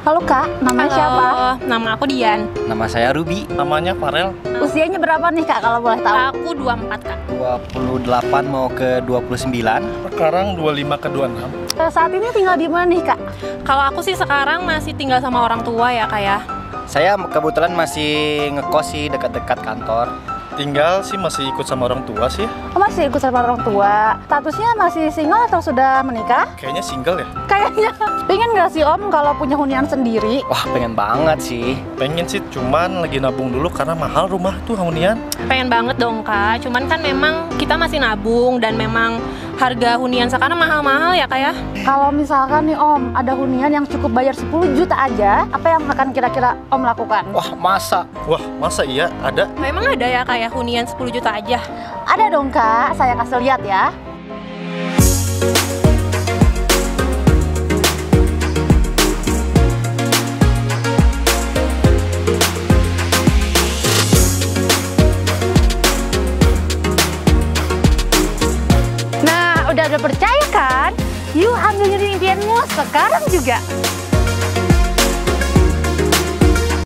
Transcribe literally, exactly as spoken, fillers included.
Halo Kak, namanya Halo, siapa? nama aku Dian. Nama saya Ruby. Namanya Farel. Usianya berapa nih Kak kalau boleh tahu? Aku dua puluh empat Kak. dua puluh delapan mau ke dua puluh sembilan. Sekarang dua puluh lima ke dua puluh enam. Eh, Saat ini tinggal di mana nih Kak? Kalau aku sih sekarang masih tinggal sama orang tua ya Kak ya. Saya kebetulan masih ngekos sih dekat-dekat kantor. Tinggal sih masih ikut sama orang tua sih. Oh, masih ikut sama orang tua. Statusnya masih single atau sudah menikah? Kayaknya single ya. Kayaknya. Pengen nggak sih Om kalau punya hunian sendiri? Wah, pengen banget sih. Pengen sih, cuman lagi nabung dulu karena mahal rumah tuh hunian. Pengen banget dong Kak. Cuman kan memang kita masih nabung dan memang harga hunian sekarang mahal-mahal ya Kak ya. Kalau misalkan nih Om, ada hunian yang cukup bayar sepuluh juta aja, apa yang akan kira-kira Om lakukan? Wah, masa? Wah, masa iya ada? Memang ada ya Kak ya hunian sepuluh juta aja. Ada dong Kak, saya kasih lihat ya. Nah, udah ada percaya kan? Yuk ambil impianmu sekarang juga.